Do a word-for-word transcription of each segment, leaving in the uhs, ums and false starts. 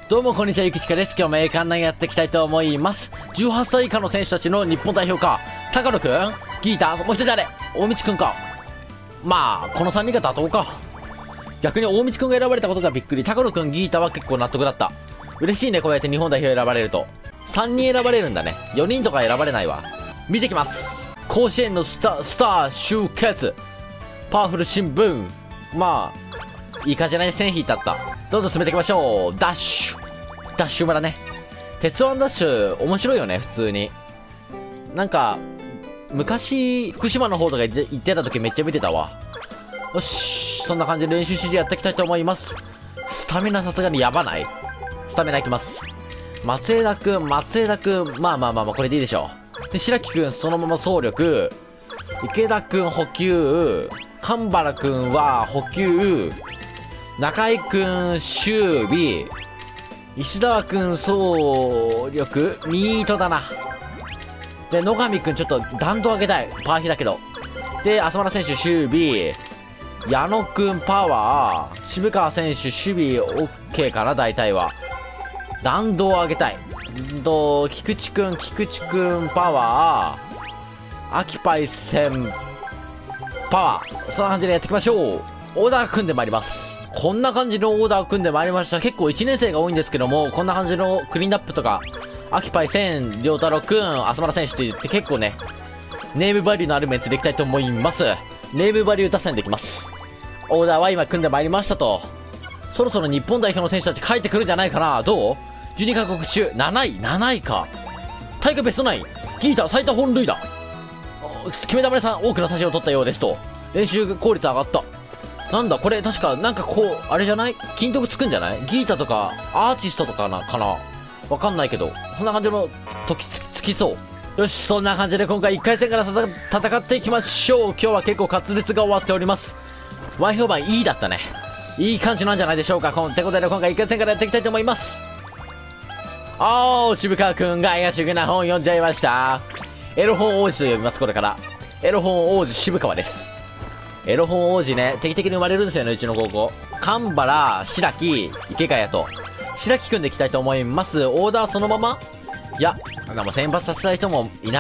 どうもこんにちは、ゆきちかです。今日も栄冠内やっていきたいと思います。じゅうはっさい以下の選手たちの日本代表か。高野くん、ギータ、もう一人誰、大道くんか。まあこのさんにんが妥当か。逆に大道くんが選ばれたことがびっくり。高野くん、ギータは結構納得だった。嬉しいね、こうやって日本代表選ばれると。さんにん選ばれるんだね。よにんとか選ばれないわ。見てきます。甲子園のスタスター集結、パワフル新聞。まあいい感じじゃない。線引いてあった。どんどん進めていきましょう。ダッシュダッシュ村ね。鉄腕ダッシュ面白いよね。普通になんか昔福島の方とか行ってた時めっちゃ見てたわ。よし、そんな感じで練習指示やっていきたいと思います。スタミナさすがにやばない。スタミナいきます。松枝くん、松枝くん、まあまあまあまあこれでいいでしょう。で白木くんそのまま走力、池田くん補給、神原くんは補給、中井くん守備、石澤くん走力、ミートだな。で野上くんちょっと弾道上げたい、パーヒだけど。で浅村選手守備、矢野くんパワー、渋川選手守備 OK かな。大体は弾道上げたい。と菊池くん菊池くんパワー、秋パイセンパワー。そんな感じでやっていきましょう。オーダー組んでまいります。こんな感じのオーダー組んでまいりました。結構いちねん生が多いんですけども、こんな感じのクリーンアップとか、秋パイセン、良太郎くん、浅村選手って言って結構ね、ネームバリューのあるメンツでいきたいと思います。ネームバリュー打線できます。オーダーは今組んでまいりましたと。そろそろ日本代表の選手たち帰ってくるんじゃないかな。どう ?じゅうに カ国中、なない、なないか。大会ベストナイン、ギータ最多本塁打。決め球さん、多くの差しを取ったようですと。練習効率上がった。なんだこれ、確かなんかこうあれじゃない、金得つくんじゃない。ギータとかアーティストとかなかな、わかんないけどそんな感じの時つ, つきそう。よし、そんな感じで今回いっかい戦から戦っていきましょう。今日は結構滑舌が終わっております。前評判いいだったね。いい感じなんじゃないでしょうか。こんってことで今回いっかい戦からやっていきたいと思います。おー、渋川くんが怪しげな本読んじゃいました。エロ本王子と呼びます。これからエロ本王子渋川です。エロ本王子ね、定期的に生まれるんですよね、うちの高校。神原、白木、池谷と白木くんでいきたいと思います。オーダーそのまま、いやでも先発させたい人もいない。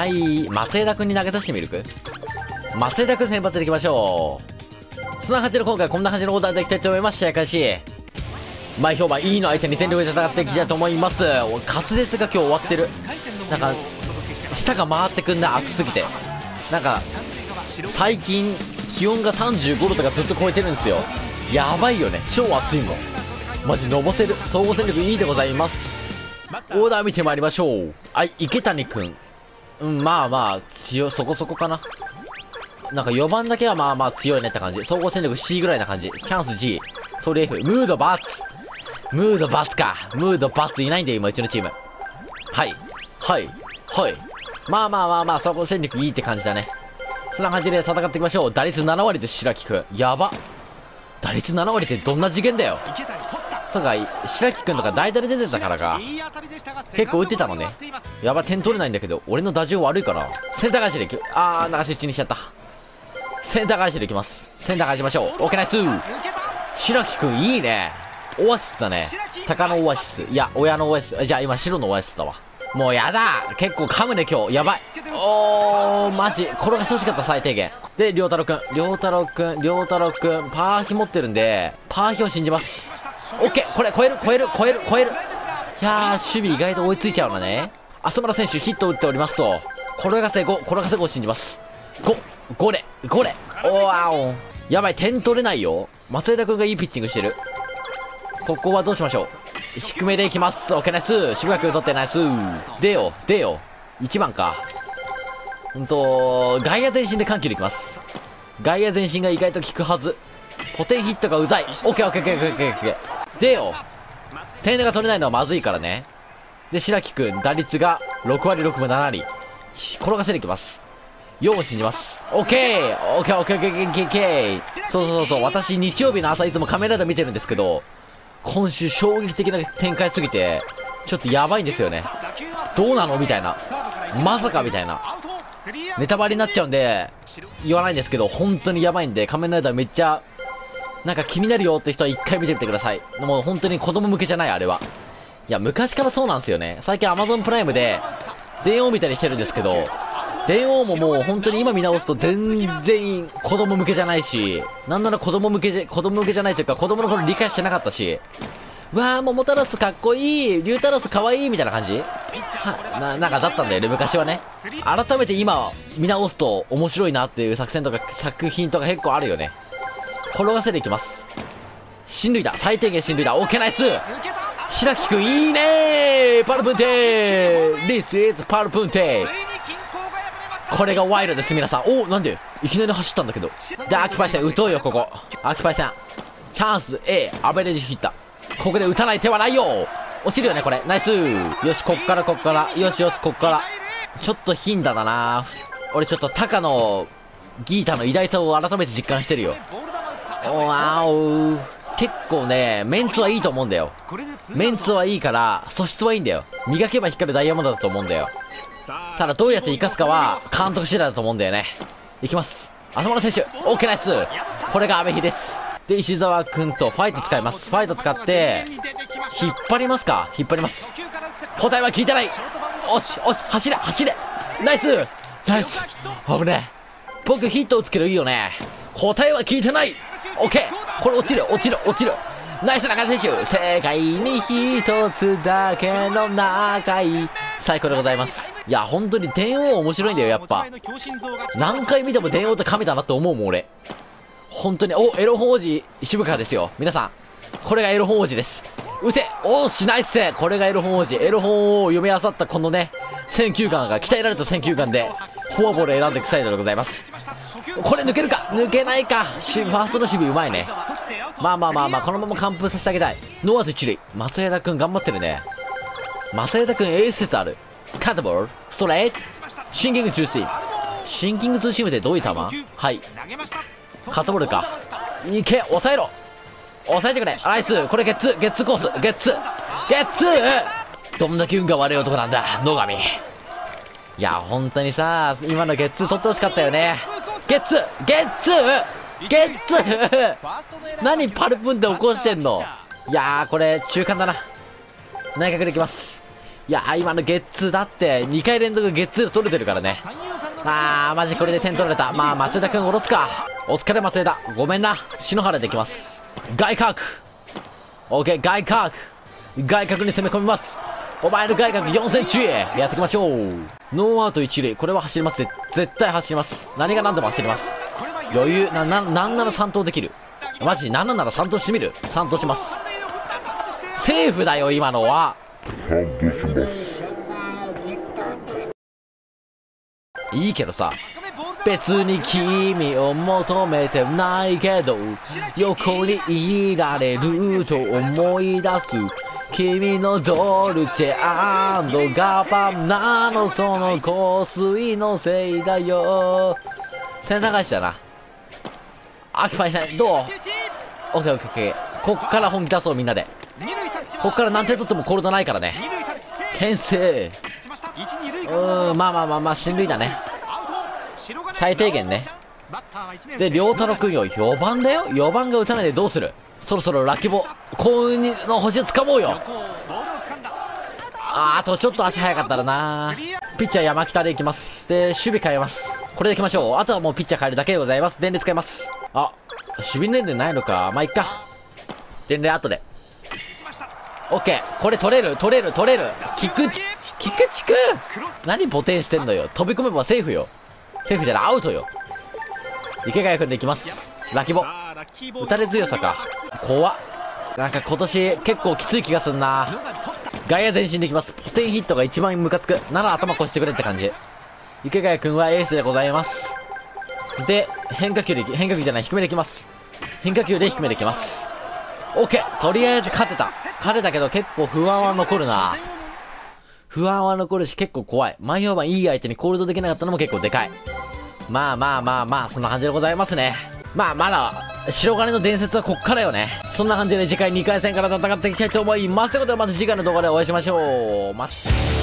松枝くんに投げさせてみるか。松枝くん先発でいきましょう。そんな感じで今回こんな感じのオーダーでいきたいと思います。試合開始。前評判いいの相手に全力で戦っていきたいと思います。滑舌が今日終わってる。なんか舌が回ってくんだ、熱すぎて。なんか最近気温がさんじゅうごどとかずっと超えてるんですよ。やばいよね、超暑いもんマジ。のぼせる。総合戦力いいでございます。オーダー見てまいりましょう。はい、池谷くん、うん、まあまあ強、そこそこかな。なんかよばんだけはまあまあ強いねって感じ。総合戦力 C ぐらいな感じ。キャンス G、 ソリ F、 ムードバツ、ムードバツか。ムードバツいないんだよ今うちのチーム。はいはいはい、まあまあまあまあ総合戦力いいって感じだね。そんな感じで戦っていきましょう。打率ななわりです。白木くんやば。打率ななわりってどんな次元だよ。なんか白木くんとか代打で出てたからか結構打ってたのね。やば、点取れないんだけど俺の打順悪いかな。センター返しでいく。あー流し打ちにしちゃった。センター返しでいきます。センター返しましょう。オッケーナイス。白木くんいいね。オアシスだね。鷹のオアシス、いや親のオアシス。じゃあ今白のオアシスだわ。もうやだ、結構噛むね今日。やばい。おーマジ転がしてほしかった。最低限で良太郎くん良太郎くん良太郎くんパーヒ持ってるんでパーヒを信じます。オッケー、これ超える超える超える超える。いやー守備意外と追いついちゃうのね。浅村選手ヒット打っておりますと、転がせご転がせごを信じます。ごごれごれ。おわお、やばい、点取れないよ。松枝くんがいいピッチングしてる。ここはどうしましょう。低めでいきます。オッケーナイス。渋谷君取ってナイス。出よ出よいちばんか。うんと外野前進で緩急でいきます。外野前進が意外と効くはず。ポテンヒットがうざい。オッケーオッケーオッケーオッケーオッケーオッケー。出よ、点が取れないのはまずいからね。で白木君打率がろくわりろくぶななり。転がせていきます。よんを信じます。オッケーオッケーオッケーオッケーオッケーオッケー。そうそうそう、私日曜日の朝いつもカメラで見てるんですけど、今週衝撃的な展開すぎてちょっとやばいんですよね。どうなのみたいな、まさかみたいなネタバレになっちゃうんで言わないんですけど、本当にやばいんで、仮面ライダーめっちゃなんか気になるよって人は一回見てみてください。もう本当に子供向けじゃない、あれはいや、昔からそうなんですよね。最近 Amazon プライムで、電王見たりしてるんですけど、電王ももう本当に今見直すと全然子供向けじゃないし、なんなら子供向けじゃ、子供向けじゃないというか子供の頃理解してなかったし、わー、桃太郎かっこいい、竜太郎かわいいみたいな感じはな、なんかだったんだよね、昔はね。改めて今見直すと面白いなっていう作戦とか作品とか結構あるよね。転がせでいきます。進塁打、最低限進塁打、オーケーナイス。白木くんいいねー、パルプンテー This is パルプンテー。これがワイルドです、皆さん。おお、なんでいきなり走ったんだけど。で、秋パイセン打とうよ、ここ。秋パイセン。チャンス A、アベレージヒッター。ここで打たない手はないよ。落ちるよね、これ。ナイス。よし、こっからこっから。よしよし、こっから。ちょっと頻打だな。俺ちょっとタカのギータの偉大さを改めて実感してるよ。おわお。結構ね、メンツはいいと思うんだよ。メンツはいいから、素質はいいんだよ。磨けば光るダイヤモンドだと思うんだよ。ただどうやって生かすかは監督次第だと思うんだよね。いきます。浅村選手、オーケーナイス。これが阿部比です。で、石澤君とファイト使います。ファイト使って、引っ張りますか。引っ張ります。答えは聞いてない。おし、おし、走れ、走れ。ナイスナイス。危ねえ。僕ヒット打つけどいいよね。答えは聞いてない。オッケー。これ落ちる、落ちる、落ちる。ナイス中選手。世界に一つだけの仲いい。最高でございます。いや、本当に電王面白いんだよ、やっぱ。何回見ても電王って神だなって思うもん、俺。本当に、お、エロ本王子、渋川ですよ。皆さん。これがエロ本王子です。打ておーしないっす。これがエロ本王子。エロ本を読み漁ったこのね、選球眼が、鍛えられた選球眼で、フォアボール選んでいくサイドでございます。これ抜けるか抜けないか。ファーストの守備うまいね。まあまあまあまあ、このまま完封させてあげたい。ノーアウト一塁。松枝くん頑張ってるね。松枝くんエース説ある。カットボール、ストレート、シンキングツーシーム。シンキングツーシームってどういう球？はい。カットボールか。いけ、抑えろ。抑えてくれ。ナイス。これゲッツー、ゲッツーコース、ゲッツー、ゲッツー。どんだけ運が悪い男なんだ、野上。いや、本当にさ、今のゲッツー取ってほしかったよね。ゲッツー、ゲッツー、ゲッツー。何パルプンで起こしてんの。いやー、これ中間だな。内角でいきます。いやー、今のゲッツーだってにかい連続ゲッツー取れてるからね。あー、マジこれで点取られた。まあ、松枝くん下ろすか。お疲れ松枝。ごめんな。篠原でいきます。外角。オーケー、外角。外角に攻め込みます。お前の外角よんセンチへやっていきましょう。ノーアウト一塁。これは走ります。絶対走ります。何が何でも走ります。余裕、な、な、なんなら三投できる。マジ、なんなら三投してみる。三投します。セーフだよ、今のは。いいけどさ、別に君を求めてないけど、横にいられると思い出す。君のドルチェ&ガバナのその香水のせいだよ。背中しだな。アキパイさん、どう？オッケーオッケーオッケー。こっから本気出そう、みんなで。こっから何点取ってもコールドないからね。牽制。うーん、まあまあまあまあ、進塁だね。最低限ね。で、良太郎くんよ、よばんだよ。よばんが打たないでどうする？そろそろラッキーボ、幸運の星を掴もうよ。あー、あとちょっと足早かったらな。ピッチャー山北でいきます。で、守備変えます。これでいきましょう。あとはもうピッチャー変えるだけでございます。伝令使います。あ、守備年齢ないのか。まあ、いっか。伝令後で。オッケー。これ取れる、取れる、取れる。キック、キックチク何ポテンしてんのよ。飛び込めばセーフよ。セーフじゃない、アウトよ。池谷君でいきます。ラキボ。打たれ強さか。怖っ。なんか今年結構きつい気がすんな。外野前進でいきます。ポテンヒットが一番ムカつく。なら頭越してくれって感じ。池谷君はエースでございます。で、変化球で、変化球じゃない、低めでいきます。変化球で低めでいきます。オッケー。とりあえず勝てた。勝てたけど結構不安は残るな。不安は残るし結構怖い。前評判いい相手にコールドできなかったのも結構でかい。まあまあまあまあ、そんな感じでございますね。まあまだ、白金の伝説はこっからよね。そんな感じで次回にかい戦から戦っていきたいと思います。ということでまた次回の動画でお会いしましょう。また。